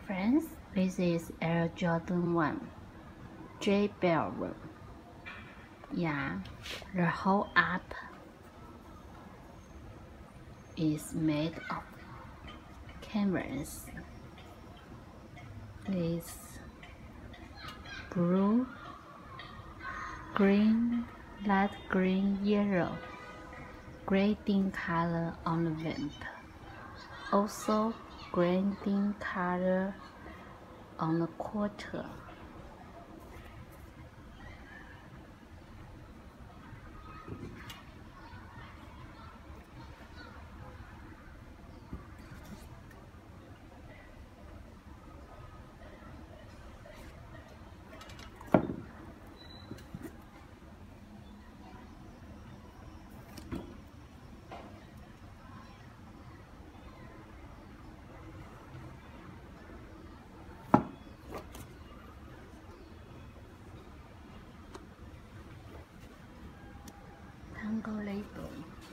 friends, this is Air Jordan 1 J Bell. Yeah, the whole app is made of canvas. This blue, green, light green, yellow, grading color on the vamp. Also grading color on the quarter. Tango label.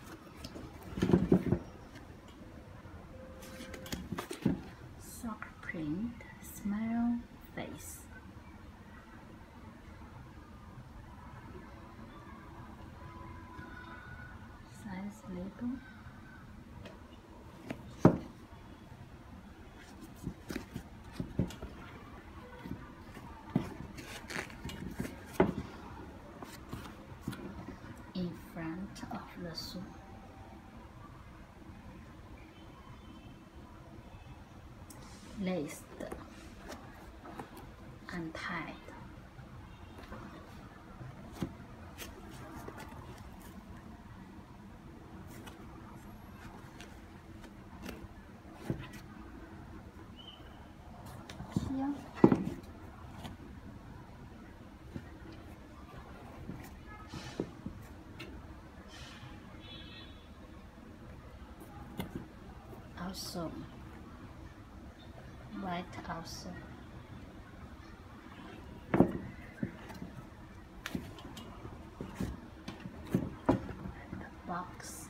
Sock print, smile, face. Size label. In front of the shoe. Laced, untied. Here. Also, white also. The box.